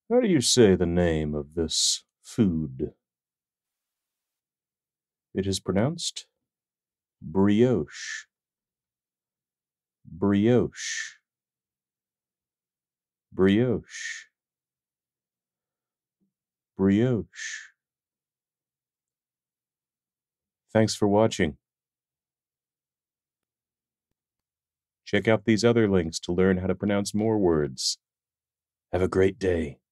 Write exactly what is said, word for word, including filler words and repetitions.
How do you say the name of this food? It is pronounced brioche. Brioche. Brioche. Brioche. Thanks for watching. Check out these other links to learn how to pronounce more words. Have a great day.